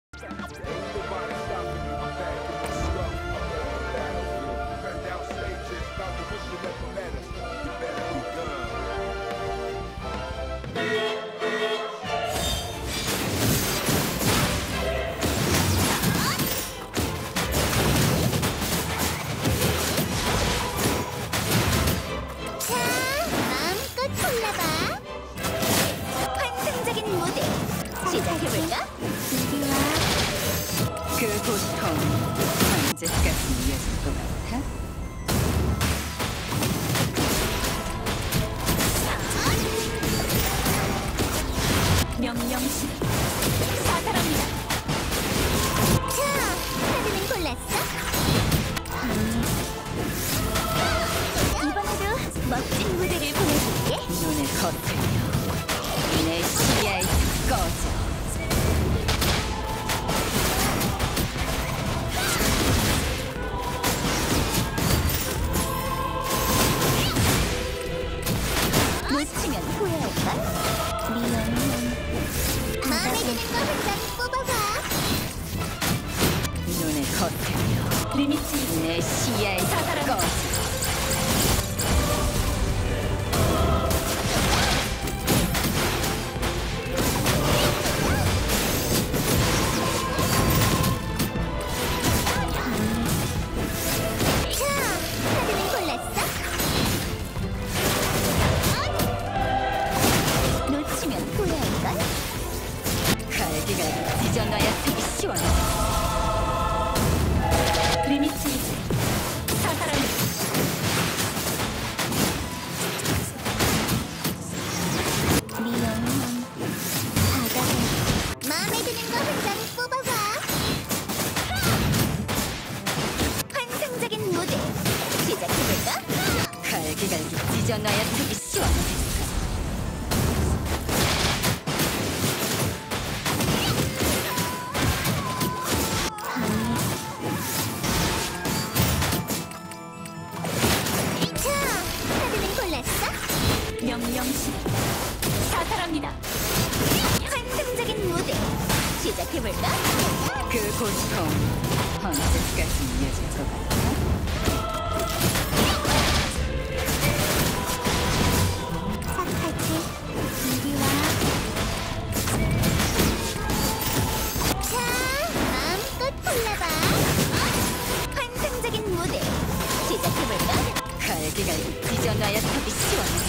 시작해볼까? 그 고통 언제까지 이어질 것 같아? 명령실 사살합니다. 자, 카드는 골랐어? 이번에도 멋진 무대를 보여줄게. 눈에 거슬려 내 시야에서 꺼져. 놓치면 후회할까? 미안해. 마음에 드는 거 한 장 뽑아봐. 눈에 거슬려 리미트 내 시야에서 꺼져. 갈기갈기 찢어놔야 속이 시원해. 리미트 사살합니다. 미안해. 바다에 마음에 드는 거 한 장 뽑아봐. 환상적인 무대 시작해볼까? 갈기갈기 찢어놔야 속이 시원해. 명령실 사살합니다. 환상적인 무대 시작해볼까? 그 고통 언제까지 이어질 것 같아? 착하지? 이리 와. 자, 마음껏 골라봐. 환상적인 무대 시작해볼까? 갈기갈기 찢어놔야 속이 시원해.